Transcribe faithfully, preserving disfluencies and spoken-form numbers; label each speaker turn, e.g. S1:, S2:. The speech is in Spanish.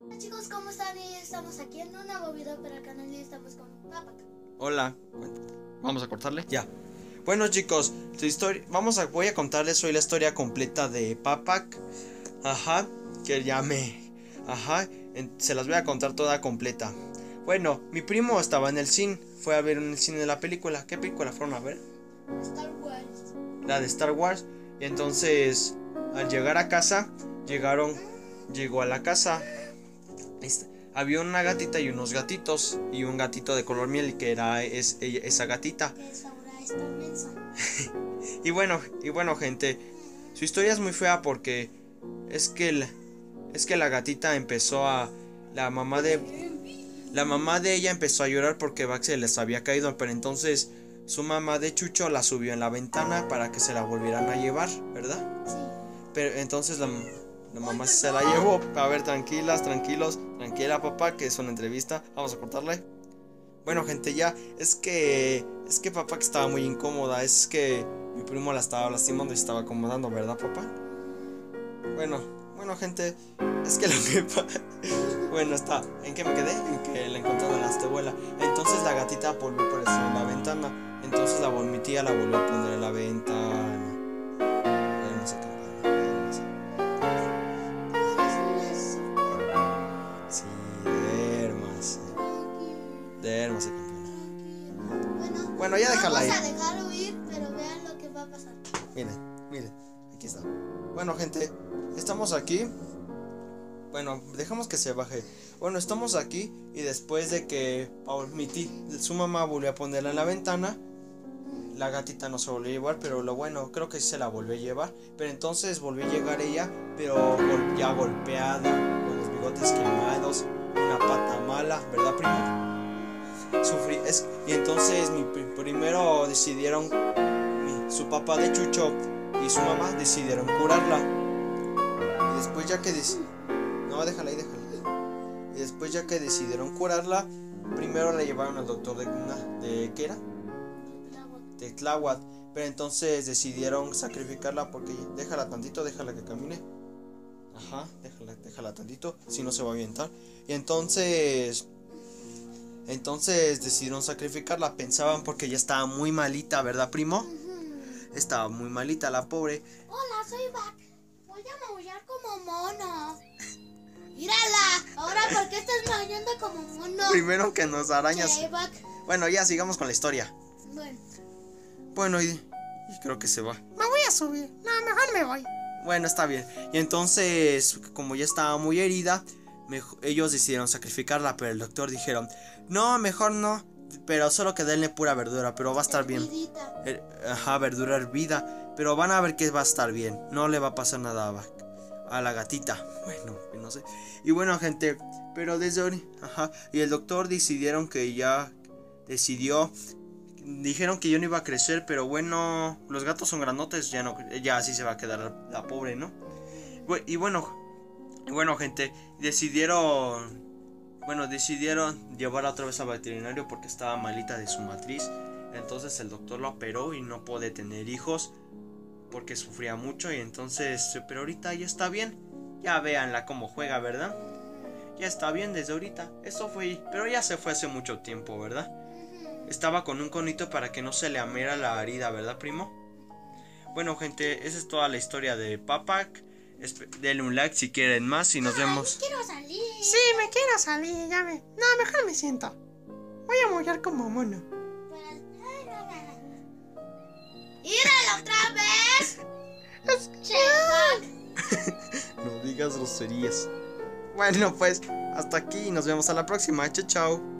S1: Hola chicos, ¿cómo están? Y estamos aquí en un nuevo video para el canal y estamos con Papac.
S2: Hola, vamos a cortarle. Ya. Bueno chicos, su historia, vamos a, voy a contarles hoy la historia completa de Papac. Ajá, que ya me, ajá, en, se las voy a contar toda completa. Bueno, mi primo estaba en el cine, fue a ver en el cine la película. ¿Qué película fueron a ver?
S1: Star Wars.
S2: La de Star Wars. Y entonces, al llegar a casa, llegaron, llegó a la casa. Este, había una gatita y unos gatitos y un gatito de color miel que era es, ella, esa gatita.
S1: Que es ahora esta mensa.
S2: y bueno, y bueno gente, su historia es muy fea porque es que el, es que la gatita empezó a la mamá de la mamá de ella empezó a llorar porque Bax se les había caído, pero entonces su mamá de Chucho la subió en la ventana para que se la volvieran a llevar, ¿verdad?
S1: Sí.
S2: Pero entonces la La mamá se la llevó. A ver, tranquilas, tranquilos. Tranquila, papá, que es una entrevista. Vamos a cortarle. Bueno, gente, ya. Es que. Es que papá que estaba muy incómoda. Es que mi primo la estaba lastimando y estaba acomodando, ¿verdad, papá? Bueno, bueno, gente. Es que lo que pasa. Bueno, está. ¿En qué me quedé? En que la encontraron en la estebuela. Entonces la gatita volvió a aparecer en la ventana. Entonces la mi tía la volvió a poner en la ventana. Ya no sé qué. Hermosa campeona.
S1: Bueno,
S2: bueno, ya déjala ahí.
S1: Vamos a dejar huir, pero vean lo que va a pasar.
S2: Miren, miren, aquí está. Bueno, gente, estamos aquí. Bueno, dejamos que se baje. Bueno, estamos aquí y después de que mi tía, su mamá volvió a ponerla en la ventana, la gatita no se volvió a llevar, pero lo bueno, creo que sí se la volvió a llevar. Pero entonces volvió a llegar ella, pero ya golpeada, con los bigotes quemados, una pata mala, ¿verdad, primo? Sufrí, es, y entonces mi primero decidieron mi, su papá de Chucho y su mamá decidieron curarla. Y después ya que no, déjala ahí, déjala ahí. Y después ya que decidieron curarla, primero la llevaron al doctor de de ¿qué era? De Tláhuac. Pero entonces decidieron sacrificarla porque déjala tantito, déjala que camine. Ajá, déjala, déjala tantito, si no se va a avientar. Y entonces Entonces decidieron sacrificarla. Pensaban porque ya estaba muy malita, ¿verdad, primo? Uh-huh. Estaba muy malita la pobre.
S1: Hola, soy Bac. Voy a maullar como mono. Mírala. Ahora, ¿por qué estás maullando como mono?
S2: Primero que nos arañas.
S1: ¿Qué, Bac?
S2: Bueno, ya sigamos con la historia.
S1: Bueno.
S2: Bueno, y, y creo que se va.
S1: Me voy a subir. No, mejor me voy.
S2: Bueno, está bien. Y entonces, como ya estaba muy herida, Mejor, ellos decidieron sacrificarla, pero el doctor dijeron, no, mejor no, pero solo que denle pura verdura, pero va a estar bien. Er, ajá, verdura hervida, pero van a ver que va a estar bien, no le va a pasar nada a, a la gatita. Bueno, no sé. Y bueno, gente, pero desde hoy, ajá, y el doctor decidieron que ya decidió, dijeron que ya no iba a crecer, pero bueno, los gatos son grandotes, ya no, ya así se va a quedar la, la pobre, ¿no? Y bueno, Y bueno, gente, decidieron, bueno, decidieron llevarla otra vez al veterinario porque estaba malita de su matriz. Entonces el doctor la operó y no puede tener hijos porque sufría mucho. Y entonces, pero ahorita ya está bien. Ya véanla cómo juega, ¿verdad? Ya está bien desde ahorita. Eso fue, pero ya se fue hace mucho tiempo, ¿verdad? Estaba con un conito para que no se le amiera la herida, ¿verdad, primo? Bueno, gente, esa es toda la historia de Papac. Denle un like si quieren más y nos
S1: Ay,
S2: vemos.
S1: Quiero salir.
S3: Sí, me quiero salir, ya me. No, mejor me siento. Voy a mollar como mono.
S1: ¡Írala otra vez! Che,
S2: No digas groserías. Bueno, pues hasta aquí y nos vemos a la próxima. Chao, chao.